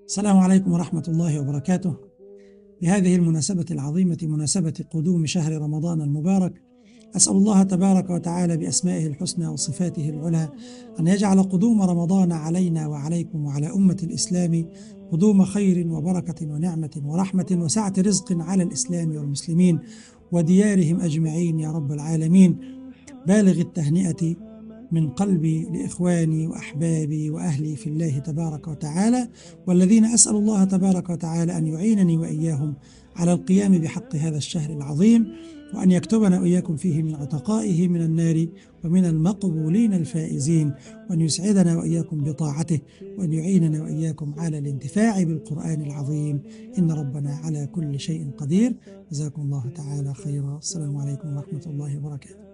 السلام عليكم ورحمة الله وبركاته. بهذه المناسبة العظيمة، مناسبة قدوم شهر رمضان المبارك، أسأل الله تبارك وتعالى بأسمائه الحسنى وصفاته العلى أن يجعل قدوم رمضان علينا وعليكم وعلى أمة الإسلام قدوم خير وبركة ونعمة ورحمة وسعة رزق على الإسلام والمسلمين وديارهم أجمعين يا رب العالمين. بالغ التهنئة من قلبي لإخواني وأحبابي وأهلي في الله تبارك وتعالى، والذين أسأل الله تبارك وتعالى أن يعينني وإياهم على القيام بحق هذا الشهر العظيم، وأن يكتبنا وإياكم فيه من عتقائه من النار ومن المقبولين الفائزين، وأن يسعدنا وإياكم بطاعته، وأن يعيننا وإياكم على الانتفاع بالقرآن العظيم، إن ربنا على كل شيء قدير. جزاكم الله تعالى خيرا. السلام عليكم ورحمة الله وبركاته.